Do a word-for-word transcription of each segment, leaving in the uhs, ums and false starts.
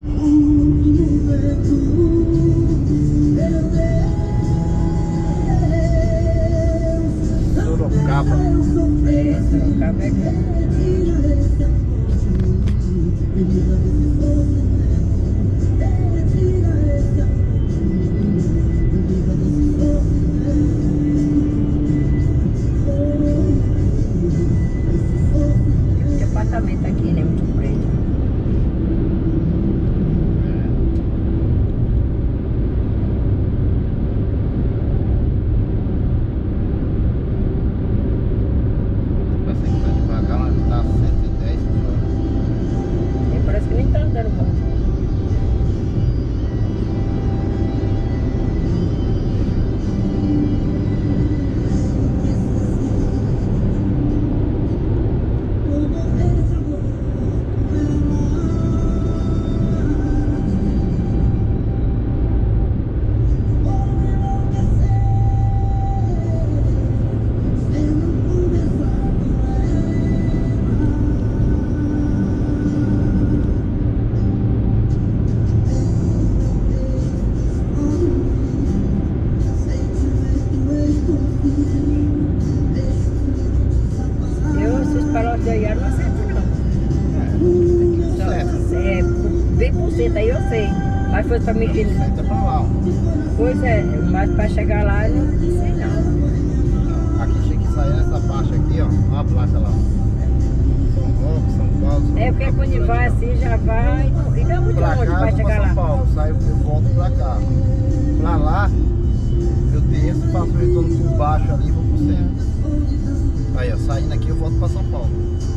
Sorocaba. É, Sorocaba é grande. Tem apartamento aqui, né? Muito prédio. Assim, tá devagar, mas tá cento e dez por hora. E parece que nem tá andando muito. Eu, esses paródios de Iara não acerto, não. Certo. É, bem por cento, aí eu sei. Mas foi pra mim que. Senta pra lá, ó. Pois é, mas pra chegar lá eu não sei não. Aqui tinha que sair nessa faixa aqui, ó. Olha a placa lá. São Roque, São Paulo. São É porque Paulo, quando vai assim já vai. E não é muito pra longe cá, pra eu vou chegar pra São lá. Paulo. Saio, eu volto pra cá. Pra lá, eu desço, faço o retorno por baixo ali e vou pro centro. Aí, ó, saindo aqui eu volto pra São Paulo.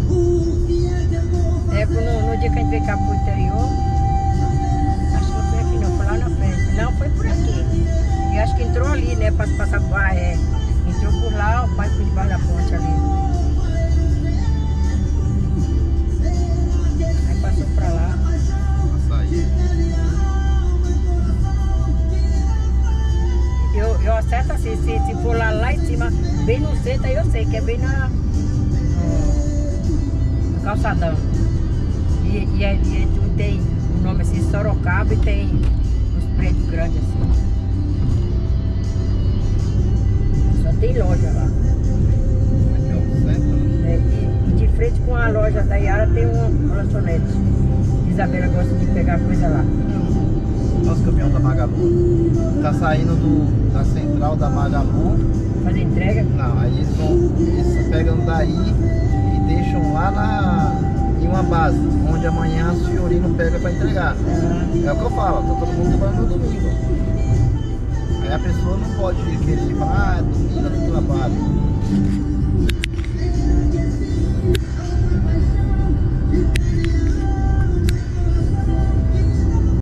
É que no, no dia que a gente veio cá pro interior, acho que não foi aqui não, foi lá na frente. Não, foi por aqui. E acho que entrou ali, né, pra passar por ah, é. Entrou por lá, o pai foi debaixo da ponte ali. Aí passou pra lá. Açaí. Eu, eu acerto assim, se, se for lá, lá em cima, bem no centro, aí eu sei que é bem na, no, no calçadão. E, e, é- e é- tem o nome assim, Sorocaba, e tem uns prédios grandes assim. Só tem loja lá. Aqui, ó, centro, né? É, e, e de frente com a loja da Iara tem uma, uma lanchonete. Isabela gosta de pegar coisa lá. Nosso caminhão da Magalu. Tá saindo do, da central da Magalu. Fazer entrega. Não, aí eles, vão, eles pegam daí e deixam lá na, em uma base, onde amanhã o senhorino pega pra entregar. Ah, É o que eu falo, tá todo mundo trabalhando no domingo. Aí a pessoa não pode querer falar, ah, domingo eu não trabalho.